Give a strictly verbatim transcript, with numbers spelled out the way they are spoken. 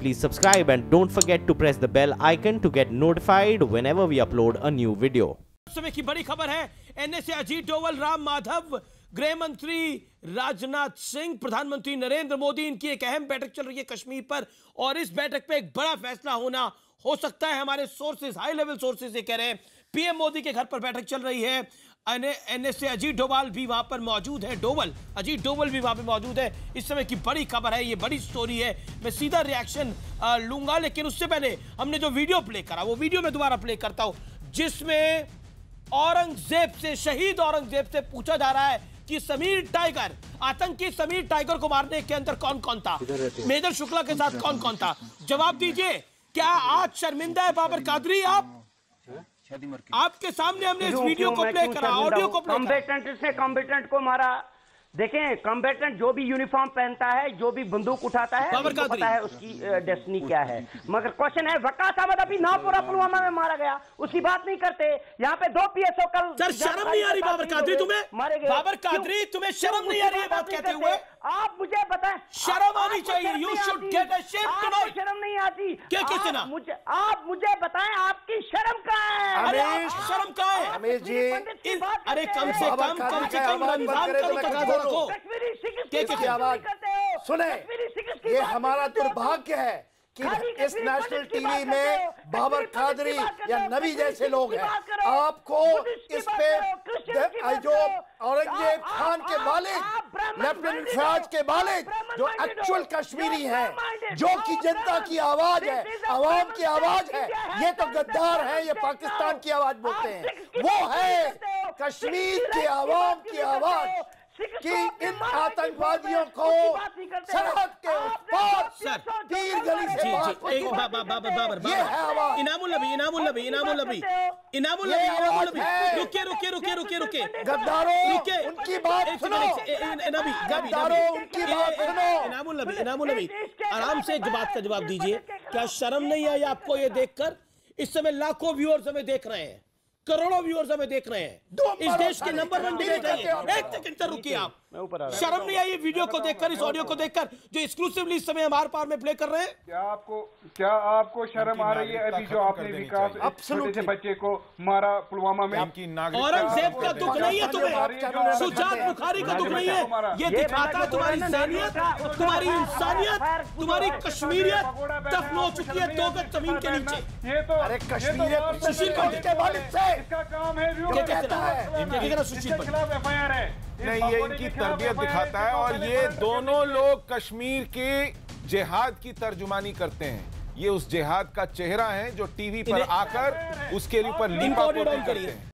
please subscribe and don't forget to press the bell icon to get notified whenever we upload a new video. समय की बड़ी खबर है, NA से अजीत डोवल, राम माधव, गृह मंत्री राजनाथ सिंह, प्रधानमंत्री नरेंद्र मोदी, इनकी एक अहम बैठक चल रही है कश्मीर पर और इस बैठक पे एक बड़ा फैसला होना हो सकता है। हमारे सोर्सेज, हाई लेवल सोर्सेज ये कह रहे हैं। पीएम मोदी के घर पर बैठक चल रही है। एनए से अजीत डोभाल भी वहां पर मौजूद है, डोवल अजीत डोवल भी वहां पर मौजूद है। इस समय की बड़ी खबर है, ये बड़ी स्टोरी है। मैं सीधा रिएक्शन लूंगा, लेकिन उससे पहले हमने जो वीडियो प्ले करा वो वीडियो में दोबारा प्ले करता हूं, जिसमें औरंगजेब से, शहीद औरंगजेब से पूछा जा रहा है कि समीर टाइगर, आतंकी समीर टाइगर को मारने के अंदर कौन कौन था, मेजर शुक्ला के साथ कौन कौन था। जवाब दीजिए, क्या आज शर्मिंदा है बाबर कादरी? आप आपके सामने हमने इस वीडियो को प्ले करा, ऑडियो को प्ले करा। कॉम्बेटेंट से कॉम्बेटेंट को मारा। देखें, कॉम्बेटेंट जो भी यूनिफॉर्म पहनता है, जो भी बंदूक उठाता है, उसको पता है उसकी डेस्टिनी क्या है। मगर क्वेश्चन है, वकास अहमद अभी नापुरा पुलवामा में मारा गया, उसकी बात नहीं करते। यहाँ पे दो पीएसओ कल। सर, शर्म नहीं आ रही बाबर कादरी तुम्हें? मारे गए। बाबर कादरी, तुम्हें शर्म नहीं आ रही है बात कहते हुए? आप मुझे बताएं, शर्म आनी चाहिए। You should get a shame tonight. शर्म नहीं आती क्या किसी ना? मुझे आप मुझे बताएं, आपकी शर्म कहाँ है? अरे शर्म कहाँ है? रमेश जी, अरे कम से कम कम से कम रमजान का तो तकाजा रखो। की आवाज सुने। ये हमारा दुर्भाग्य है कि इस नेशनल टीवी में बाबर कादरी या नबी जैसे लोग हैं। आपको इस पे जो औरंगजेब खान के मालिक, लेफ्टिनेंट फयाज के मालिक, जो एक्चुअल कश्मीरी हैं, जो कि जनता की आवाज है, आवाम की आवाज है, ये तो गद्दार है, ये पाकिस्तान की आवाज बोलते हैं। वो है कश्मीर की आवाम की आवाज कि इन आतंकवादियों को सरहद के उस पार तीर गली से बाबर, ये है आवाज। इनामुल नबी, इनामुल नबी, इनामुल नबी, इनामुल नबी, इनामुल नबी, रुके रुके रुके रुके रुके गद्दारों, रुके, उनकी बात सुनो। नबी, गद्दारों, उनकी बात सुनो। इनामुल नबी, इनामुल नबी, आराम से एक बात का जवाब दीजिए। क्या शर्म नहीं आई आपको ये देखकर? इस समय लाखों व्यूअर्स हमें देख रहे हैं, करोड़ों व्यूअर्स हमें देख रहे हैं। इस देश के नंबर वन डिबेट है। एक सेकंड तक रुकिए आप। शर्म नहीं आई वीडियो को देखकर, इस ऑडियो को देखकर जो एक्सक्लूसिवली इस समय हमारे पार में प्ले कर रहे हैं? क्या आपको क्या आपको शर्म आ रही है? अभी जो आपने विकास छोटे से बच्चे को मारा पुलवामा में। औरंगजेब का दुख नहीं है तुम्हें? सुजात बुखारी का दुख नहीं है? ये दिखाता है तुम्हारी इंसानियत, तुम्हारी इंसानियत, तुम्हारी कश्मीरियत दफन हो चुकी है दो गज जमीन के नीचे। ये तो अरे कश्मीरियत सुशील के मालिक से इसका काम है। क्या कहता है सुशील पर? खिलाफ एफ आई आर है। नहीं, ये इनकी तरबियत दिखाता है और ये दोनों लोग कश्मीर के जिहाद की तर्जुमानी करते हैं। ये उस जिहाद का चेहरा है जो टीवी पर आकर उसके ऊपर लीपा पोती करते हैं।